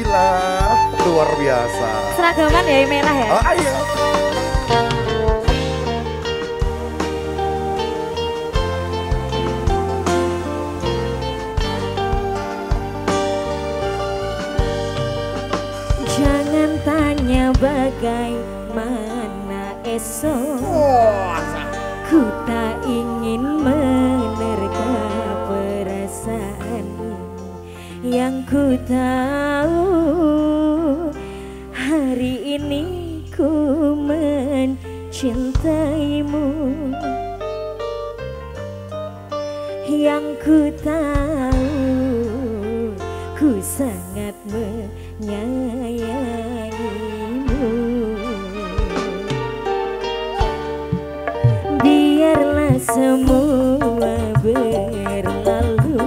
Alhamdulillah, luar biasa. Seragaman ya merah ya? Oh ayo. Jangan tanya bagaimana esok, ku tak ingin menerka perasaan yang ku tahu. Hari ini ku mencintaimu, yang ku tahu ku sangat menyayangimu. Biarlah semua berlalu,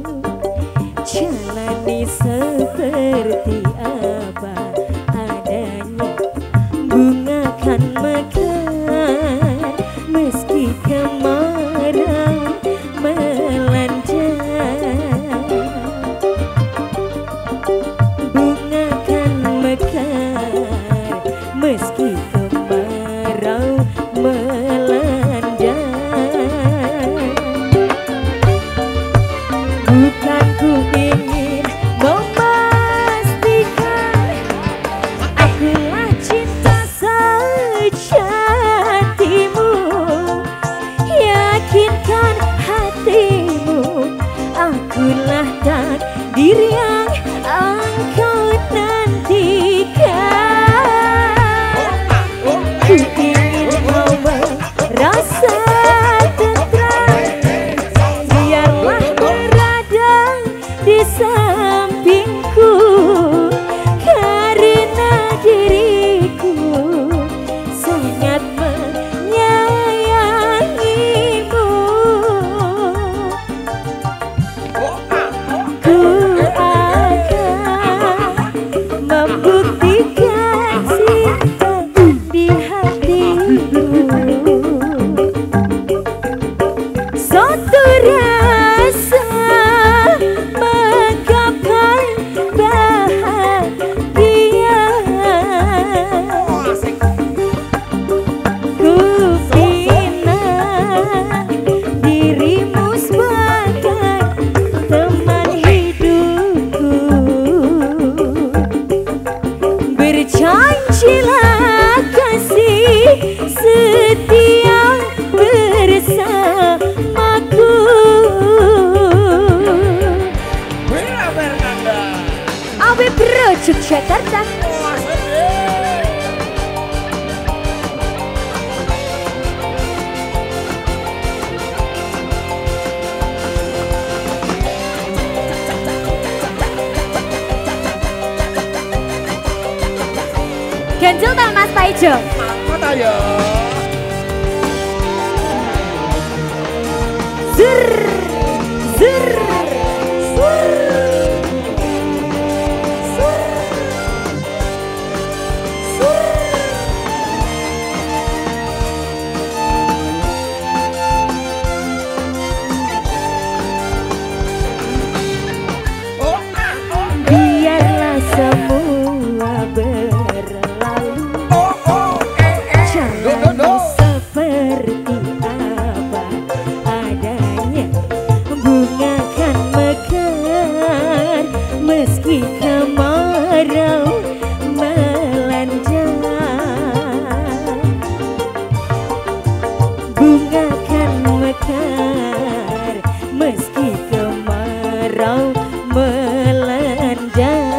jalani seperti apa adanya. Bunga kan mekar meski kemarau melanda. Bunga kan mekar meski kemarau melanda. Bukan ku ingin memastikan akulah cinta sejatimu. Yakinkan hatimu, akulah takdir yang engkau nantikan. Ku ingin kau merasa tentram, biarlah berada di sampingku, karena diriku sangat menyayangimu. Ku akan membuktikan cinta di hatimu. Suatu rasa menggapai bahagia. Ku bina dirimu sebagai teman hidupku. Berjanjilah kasih setia bersamaku. Bella Fernanda. Awe Bro Yogyakarta. Ganjel tak Mas Taijo. Mata ya. Zur, zur, zur, zur, zur. Biarlah semua berlalu, jalani seperti apa adanya. Bunga kan mekar meski kemarau melanda. Bunga kan mekar meski kemarau melanda.